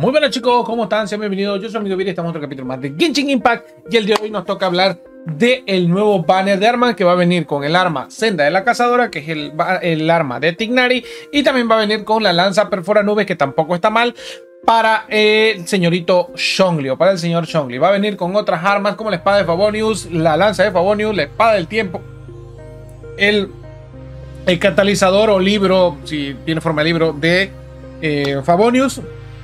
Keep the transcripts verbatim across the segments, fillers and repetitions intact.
Muy buenas chicos, ¿cómo están? Sean bienvenidos, yo soy Amigo Viri, estamos en otro capítulo más de Genshin Impact y el día de hoy nos toca hablar del nuevo banner de armas que va a venir con el arma Senda de la Cazadora, que es el, el arma de Tighnari, y también va a venir con la lanza perfora nubes, que tampoco está mal, para el señorito Zhongli, o para el señor Zhongli. Va a venir con otras armas como la espada de Favonius, la lanza de Favonius, la espada del tiempo, el, el catalizador o libro, si tiene forma de libro, de eh, Favonius,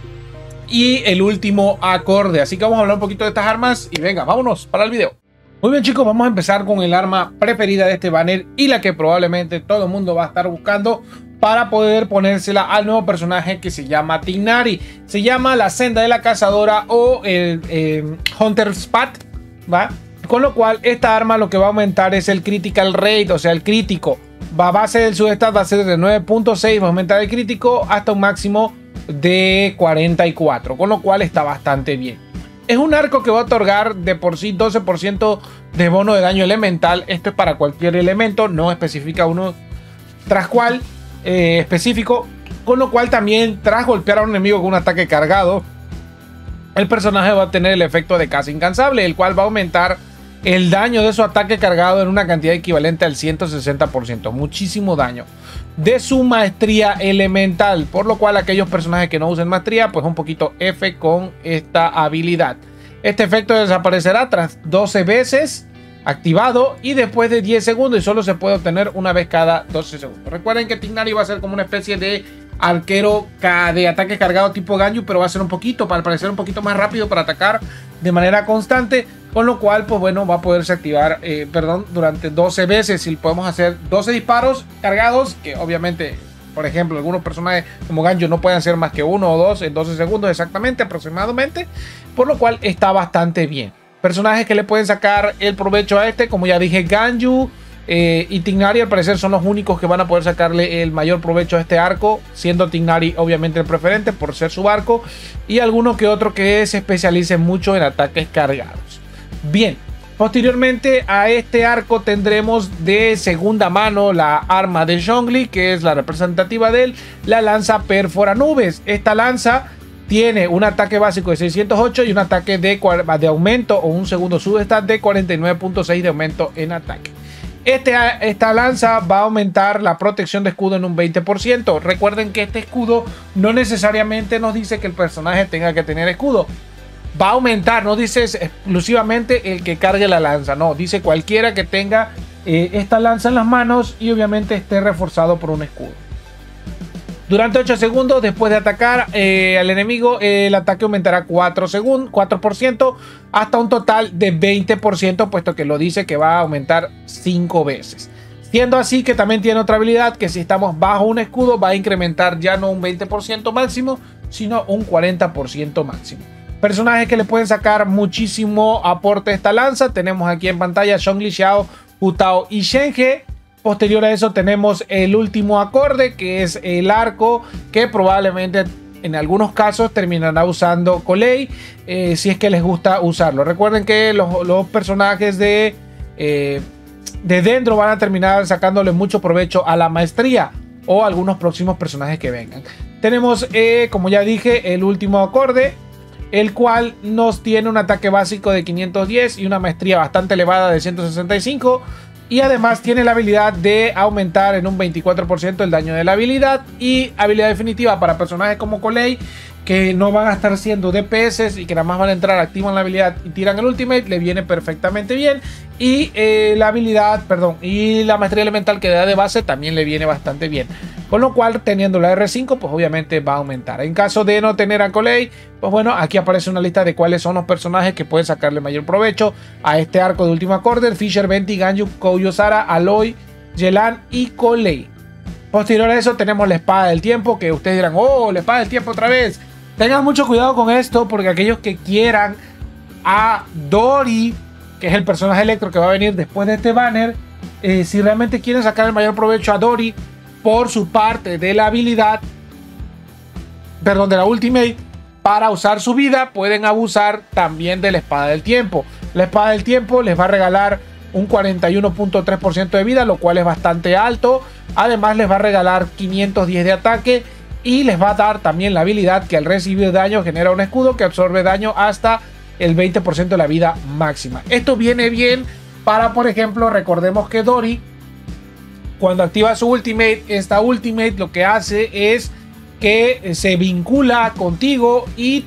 y el último acorde. Así que vamos a hablar un poquito de estas armas y venga, vámonos para el video. Muy bien chicos, vamos a empezar con el arma preferida de este banner y la que probablemente todo el mundo va a estar buscando para poder ponérsela al nuevo personaje que se llama Tighnari. Se llama la Senda de la Cazadora o el eh, Hunter's Path, ¿va? Con lo cual esta arma lo que va a aumentar es el Critical Rate, o sea el crítico. Va a base del substat, va a ser de nueve punto seis, va a aumentar el crítico hasta un máximo de cuarenta y cuatro, con lo cual está bastante bien. Es un arco que va a otorgar de por sí doce por ciento de bono de daño elemental. Esto es para cualquier elemento, no especifica uno tras cual eh, específico, con lo cual también tras golpear a un enemigo con un ataque cargado, el personaje va a tener el efecto de caza incansable, el cual va a aumentar el daño de su ataque cargado en una cantidad equivalente al ciento sesenta por ciento, muchísimo daño de su maestría elemental, por lo cual aquellos personajes que no usen maestría, pues un poquito F con esta habilidad. Este efecto desaparecerá tras doce veces activado y después de diez segundos, y solo se puede obtener una vez cada doce segundos. Recuerden que Tighnari va a ser como una especie de arquero de ataque cargado tipo Ganyu, pero va a ser un poquito, para parecer un poquito más rápido para atacar de manera constante, con lo cual pues bueno, va a poderse activar eh, perdón, durante doce veces. Si podemos hacer doce disparos cargados, que obviamente por ejemplo algunos personajes como Ganyu no pueden hacer más que uno o dos en doce segundos exactamente, aproximadamente, por lo cual está bastante bien. Personajes que le pueden sacar el provecho a este, como ya dije, Ganyu eh, y Tighnari al parecer son los únicos que van a poder sacarle el mayor provecho a este arco, siendo Tighnari obviamente el preferente por ser su arco, y alguno que otro que se especialice mucho en ataques cargados. Bien, posteriormente a este arco tendremos de segunda mano la arma de Zhongli, que es la representativa de él, la lanza perfora nubes. Esta lanza tiene un ataque básico de seiscientos ocho y un ataque de, de aumento o un segundo substat de cuarenta y nueve punto seis de aumento en ataque. Este, esta lanza va a aumentar la protección de escudo en un veinte por ciento. Recuerden que este escudo no necesariamente nos dice que el personaje tenga que tener escudo. Va a aumentar, no dice exclusivamente el que cargue la lanza, no, dice cualquiera que tenga eh, esta lanza en las manos y obviamente esté reforzado por un escudo. Durante ocho segundos después de atacar eh, al enemigo, eh, el ataque aumentará cuatro por ciento hasta un total de veinte por ciento, puesto que lo dice que va a aumentar cinco veces. Siendo así que también tiene otra habilidad que si estamos bajo un escudo va a incrementar ya no un veinte por ciento máximo, sino un cuarenta por ciento máximo. Personajes que le pueden sacar muchísimo aporte a esta lanza. Tenemos aquí en pantalla Zhongli, Xiao, Hu Tao y Shen He. Posterior a eso tenemos el último acorde, que es el arco, que probablemente en algunos casos terminará usando Colei, eh, si es que les gusta usarlo. Recuerden que los, los personajes de, eh, de dentro van a terminar sacándole mucho provecho a la maestría o a algunos próximos personajes que vengan. Tenemos, eh, como ya dije, el último acorde, el cual nos tiene un ataque básico de quinientos diez y una maestría bastante elevada de ciento sesenta y cinco. Y además tiene la habilidad de aumentar en un veinticuatro por ciento el daño de la habilidad. Y habilidad definitiva para personajes como Colei, que no van a estar siendo D P S y que nada más van a entrar, activan la habilidad y tiran el ultimate, le viene perfectamente bien. Y eh, la habilidad, perdón, y la maestría elemental que da de base también le viene bastante bien. Con lo cual, teniendo la R cinco, pues obviamente va a aumentar. En caso de no tener a Colei, pues bueno, aquí aparece una lista de cuáles son los personajes que pueden sacarle mayor provecho a este arco de último acorde: Fisher, Venti, Ganyu, Kouyo Sara, Aloy, Yelan y Colei. Posterior a eso tenemos la espada del tiempo, que ustedes dirán, oh, la espada del tiempo otra vez. Tengan mucho cuidado con esto, porque aquellos que quieran a Dori, que es el personaje electro que va a venir después de este banner, eh, si realmente quieren sacar el mayor provecho a Dori por su parte de la habilidad, perdón, de la ultimate, para usar su vida, pueden abusar también de la espada del tiempo. La espada del tiempo les va a regalar un cuarenta y uno punto tres por ciento de vida, lo cual es bastante alto. Además les va a regalar quinientos diez de ataque Y les va a dar también la habilidad que al recibir daño genera un escudo que absorbe daño hasta el veinte por ciento de la vida máxima. Esto viene bien para, por ejemplo, recordemos que Dory, cuando activa su ultimate, esta ultimate lo que hace es que se vincula contigo y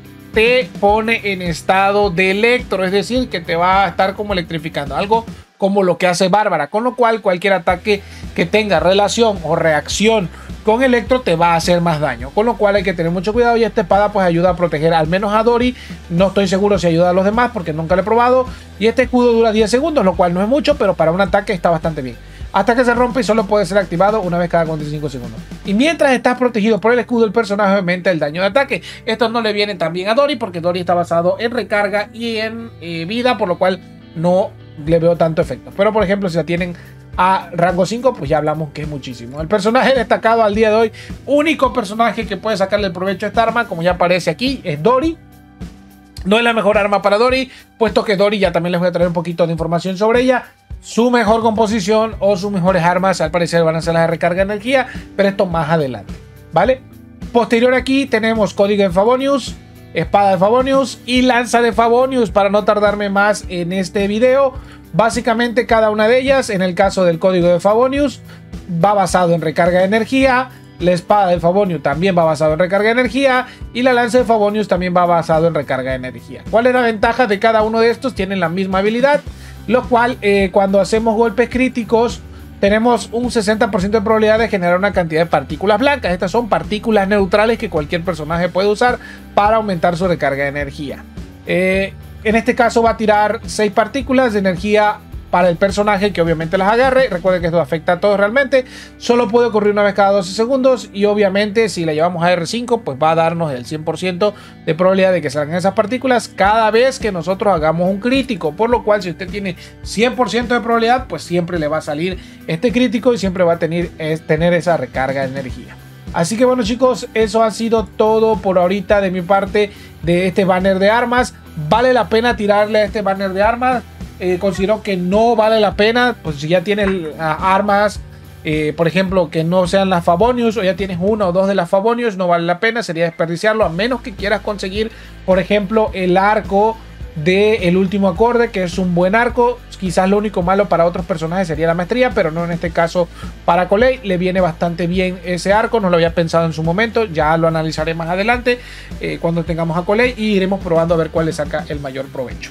te pone en estado de electro, es decir, que te va a estar como electrificando, algo como lo que hace Bárbara, con lo cual cualquier ataque que tenga relación o reacción con electro te va a hacer más daño, con lo cual hay que tener mucho cuidado. Y esta espada pues ayuda a proteger al menos a Dory, no estoy seguro si ayuda a los demás porque nunca lo he probado. Y este escudo dura diez segundos, lo cual no es mucho, pero para un ataque está bastante bien, hasta que se rompe y solo puede ser activado una vez cada cuarenta y cinco segundos. Y mientras estás protegido por el escudo, el personaje aumenta el daño de ataque. Esto no le viene tan bien a Dory porque Dory está basado en recarga y en eh, vida, por lo cual no le veo tanto efecto. Pero por ejemplo, si la tienen a rango cinco, pues ya hablamos que es muchísimo. El personaje destacado al día de hoy, único personaje que puede sacarle el provecho a esta arma, como ya aparece aquí, es Dory. No es la mejor arma para Dory, puesto que Dory, ya también les voy a traer un poquito de información sobre ella. Su mejor composición o sus mejores armas al parecer van a ser las de recarga de energía, pero esto más adelante, ¿vale? Posterior aquí tenemos código de Favonius, espada de Favonius y lanza de Favonius, para no tardarme más en este video. Básicamente cada una de ellas, en el caso del código de Favonius, va basado en recarga de energía. La espada de Favonius también va basado en recarga de energía. Y la lanza de Favonius también va basado en recarga de energía. ¿Cuál es la ventaja de cada uno de estos? Tienen la misma habilidad, lo cual eh, cuando hacemos golpes críticos tenemos un sesenta por ciento de probabilidad de generar una cantidad de partículas blancas. Estas son partículas neutrales que cualquier personaje puede usar para aumentar su recarga de energía. Eh, en este caso va a tirar seis partículas de energía para el personaje que obviamente las agarre. Recuerden que esto afecta a todos realmente. Solo puede ocurrir una vez cada doce segundos. Y obviamente si la llevamos a R cinco, pues va a darnos el cien por ciento de probabilidad de que salgan esas partículas cada vez que nosotros hagamos un crítico. Por lo cual, si usted tiene cien por ciento de probabilidad, pues siempre le va a salir este crítico y siempre va a tener, es, tener esa recarga de energía. Así que bueno, chicos, eso ha sido todo por ahorita de mi parte de este banner de armas. ¿Vale la pena tirarle a este banner de armas? Eh, considero que no vale la pena, pues si ya tienes uh, armas, eh, por ejemplo, que no sean las Favonius, o ya tienes una o dos de las Favonius, no vale la pena, sería desperdiciarlo, a menos que quieras conseguir, por ejemplo, el arco del último acorde, que es un buen arco. Quizás lo único malo para otros personajes sería la maestría, pero no en este caso para Colei. Le viene bastante bien ese arco, no lo había pensado en su momento, ya lo analizaré más adelante eh, cuando tengamos a Colei y iremos probando a ver cuál le saca el mayor provecho.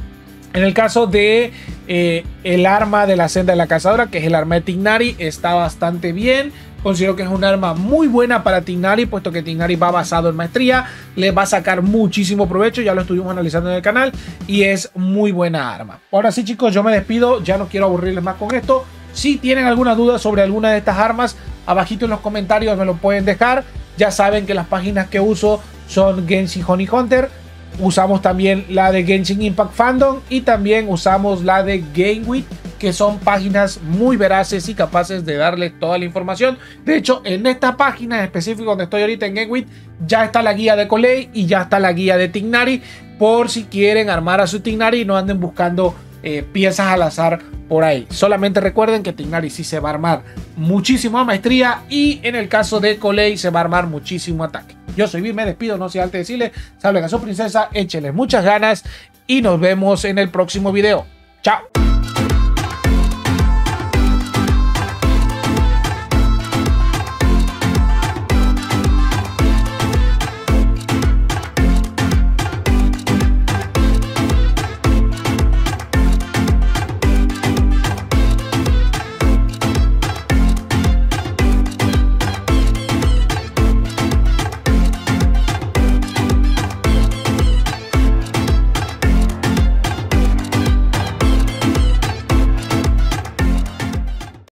En el caso de eh, el arma de la senda de la cazadora, que es el arma de Tignari, está bastante bien. Considero que es un arma muy buena para Tignari, puesto que Tignari va basado en maestría. Le va a sacar muchísimo provecho, ya lo estuvimos analizando en el canal y es muy buena arma. Ahora sí, chicos, yo me despido, ya no quiero aburrirles más con esto. Si tienen alguna duda sobre alguna de estas armas, abajito en los comentarios me lo pueden dejar. Ya saben que las páginas que uso son Genshin Honey Hunter. Usamos también la de Genshin Impact Fandom y también usamos la de GameWit, que son páginas muy veraces y capaces de darles toda la información. De hecho, en esta página en específico donde estoy ahorita en GameWit, ya está la guía de Colei y ya está la guía de Tignari, por si quieren armar a su Tignari y no anden buscando eh, piezas al azar por ahí. Solamente recuerden que Tignari sí se va a armar muchísimo a maestría y en el caso de Colei se va a armar muchísimo ataque. Yo soy Vir, me despido, no sé antes de decirles, salven a su princesa, échenle muchas ganas y nos vemos en el próximo video. Chao.